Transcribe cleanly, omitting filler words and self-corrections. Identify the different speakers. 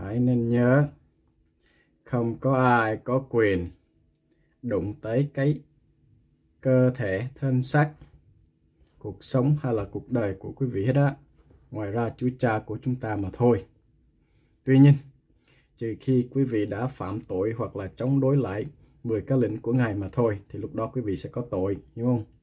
Speaker 1: Hãy nên nhớ, không có ai có quyền đụng tới cái cơ thể, thân xác, cuộc sống hay là cuộc đời của quý vị hết á. Ngoài ra Chúa Cha của chúng ta mà thôi. Tuy nhiên, trừ khi quý vị đã phạm tội hoặc là chống đối lại 10 cái lệnh của Ngài mà thôi, thì lúc đó quý vị sẽ có tội, hiểu không?